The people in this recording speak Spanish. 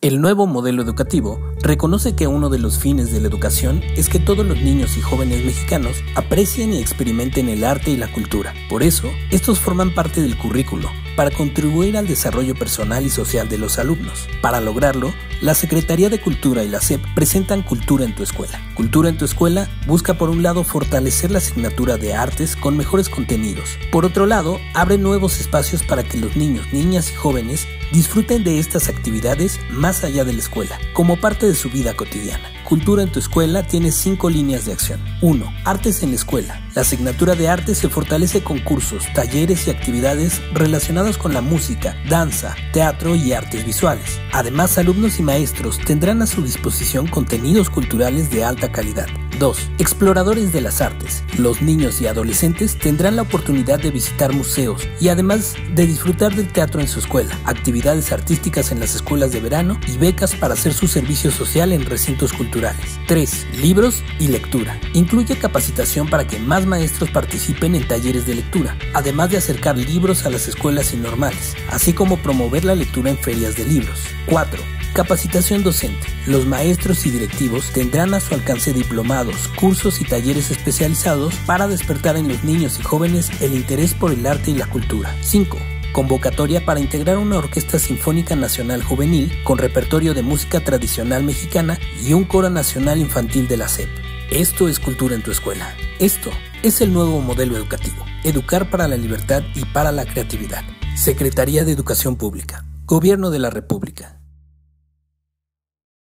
El nuevo modelo educativo reconoce que uno de los fines de la educación es que todos los niños y jóvenes mexicanos aprecien y experimenten el arte y la cultura. Por eso, estos forman parte del currículo, para contribuir al desarrollo personal y social de los alumnos. Para lograrlo, la Secretaría de Cultura y la SEP presentan Cultura en tu Escuela. Cultura en tu Escuela busca por un lado fortalecer la asignatura de artes con mejores contenidos. Por otro lado, abre nuevos espacios para que los niños, niñas y jóvenes disfruten de estas actividades más allá de la escuela, como parte de su vida cotidiana. Cultura en tu Escuela tiene 5 líneas de acción. 1. Artes en la escuela. La asignatura de arte se fortalece con cursos, talleres y actividades relacionados con la música, danza, teatro y artes visuales. Además, alumnos y maestros tendrán a su disposición contenidos culturales de alta calidad. 2. Exploradores de las artes. Los niños y adolescentes tendrán la oportunidad de visitar museos y además de disfrutar del teatro en su escuela, actividades artísticas en las escuelas de verano y becas para hacer su servicio social en recintos culturales. 3. Libros y lectura. Incluye capacitación para que más maestros participen en talleres de lectura, además de acercar libros a las escuelas normales, así como promover la lectura en ferias de libros. 4. Capacitación docente. Los maestros y directivos tendrán a su alcance diplomados, cursos y talleres especializados para despertar en los niños y jóvenes el interés por el arte y la cultura. 5. Convocatoria para integrar una orquesta sinfónica nacional juvenil con repertorio de música tradicional mexicana y un coro nacional infantil de la SEP. Esto es Cultura en tu Escuela. Esto es el nuevo modelo educativo. Educar para la libertad y para la creatividad. Secretaría de Educación Pública. Gobierno de la República.